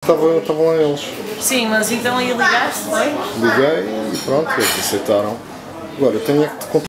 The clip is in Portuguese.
estavam lá eles. Sim, mas então aí ligaste, foi? Liguei e pronto, eles aceitaram. Agora, eu tenho é que te